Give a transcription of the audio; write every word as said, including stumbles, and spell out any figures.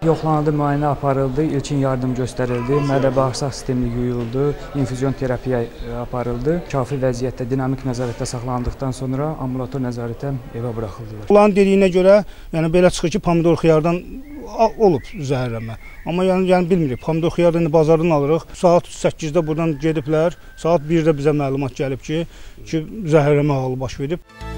Yoxlanıldı, müayinə aparıldı, ilkin yardım göstərildi, mədə-bağırsaq sistemi yuyuldu, infüzyon terapiya aparıldı. Kafi vəziyyətdə, dinamik nəzarətdə saxlanıldıqdan sonra ambulator nəzarətə evə buraxıldılar. Onların dediyinə görə, yəni belə çıxır ki, pomidor xiyardan olub zəhərlənmə. Amma yəni, yəni bilmirik, pomidor xiyardan bazardan alırıq. Saat səkkizdə buradan gediblər, saat birdə bizə məlumat gəlib ki, ki zəhərlənmə halı baş verib.